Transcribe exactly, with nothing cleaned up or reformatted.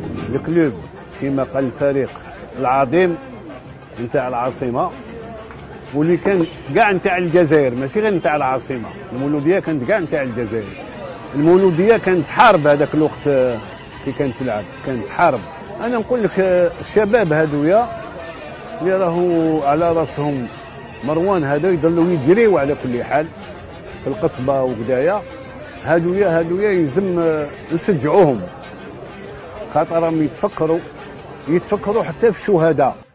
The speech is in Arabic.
الكلوب كما قال الفريق العظيم نتاع العاصمه، واللي كان كاع نتاع الجزائر ماشي غير نتاع العاصمه. المولوديه كانت كاع نتاع الجزائر. المولوديه كانت حارب هذاك الوقت كي كانت تلعب، كانت حارب. انا نقول لك الشباب هذويا اللي راهو على راسهم مروان هذا يضلوا يجريوا على كل حال في القصبه وكدايا، هذويا هذويا يلزم نشجعوهم، خاطر راهم يتفكروا يتفكروا حتى في الشهداء.